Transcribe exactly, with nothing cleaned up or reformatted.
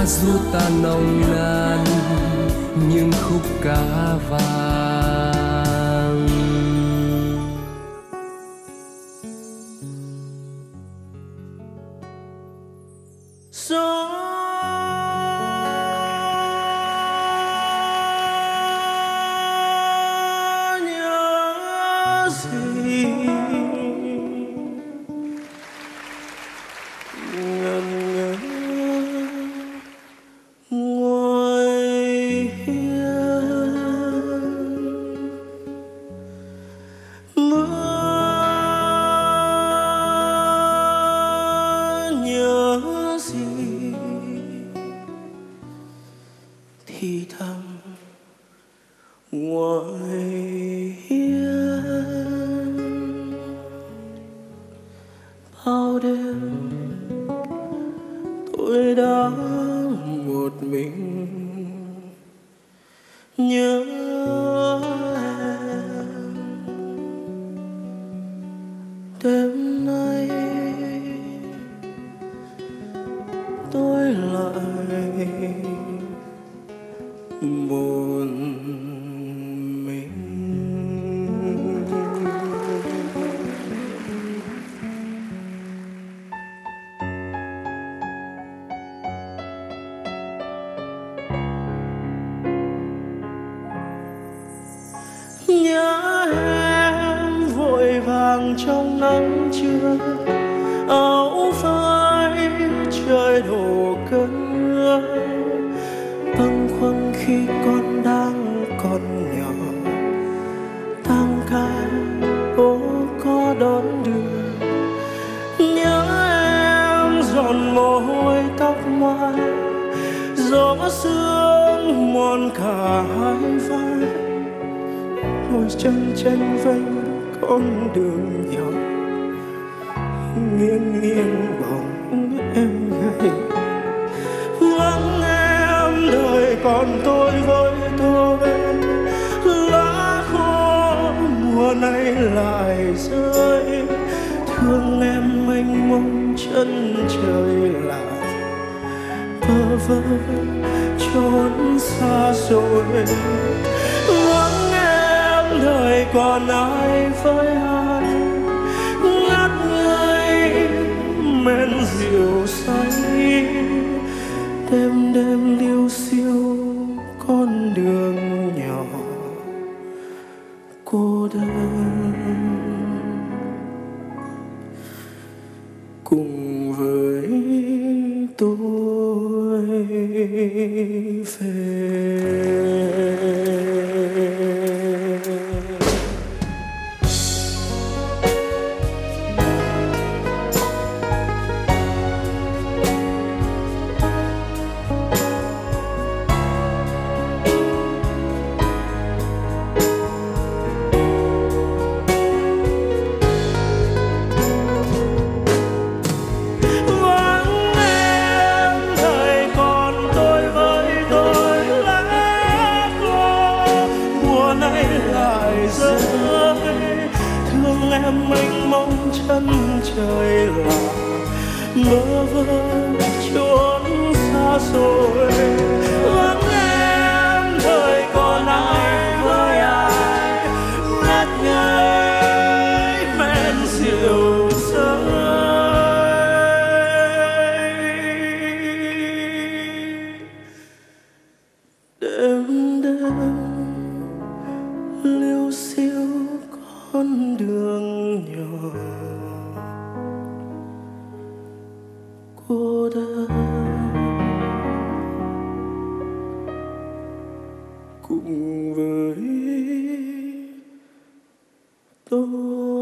ca ru ta nồng nàn những khúc ca vàng. Gió nhớ gì ngần ngơ ngoài hiên, mưa nhớ gì thì thầm ngoài hiên. Bao đêm tôi đã một mình nhớ em. Đêm nay tôi lại một mình. Nhớ em vội vàng trong nắng trưa, áo phai trời đổ cơn mưa, bâng khuâng khi con đang còn nhỏ, tăng ca bố có đón đưa. Nhớ em giòn mồ hôi tóc mai, gió sương mòn cả hai vai, đôi chân tranh vênh con đường nhỏ, nghiêng nghiêng bóng em gầy. Vắng em đời còn tôi với tôi, lá khô mùa nay lại rơi. Thương em mênh mông chân trời lại bơ vơ trốn xa rồi. Vắng em đời còn ai với ai, ngắt ngây men rượu say, đêm đêm liêu xiêu con đường nhỏ cô đơn. Cùng với tôi về. Thương em mênh mông chân trời là bơ vơ trốn xa rồi. Vắng em đời còn ai với ai, ngất ngây men rượu rơi. Đêm đêm liêu xiêu con đường nhỏ cô đơn. Cùng với tôi